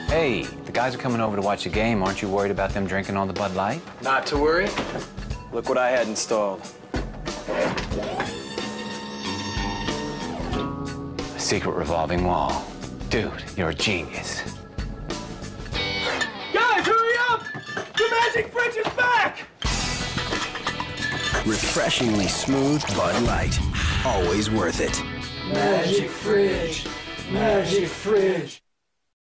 Hey, the guys are coming over to watch the game. Aren't you worried about them drinking all the Bud Light? Not to worry. Look what I had installed. A secret revolving wall. Dude, you're a genius. Guys, hurry up! The magic fridge is back! Refreshingly smooth Bud Light. Always worth it. Magic fridge. Magic fridge.